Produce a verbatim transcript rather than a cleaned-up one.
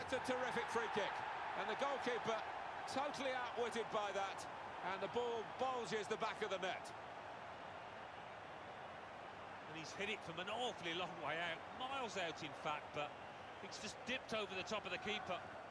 What a terrific free kick. And the goalkeeper totally outwitted by that. And the ball bulges the back of the net. And he's hit it from an awfully long way out, miles out in fact, but it's just dipped over the top of the keeper.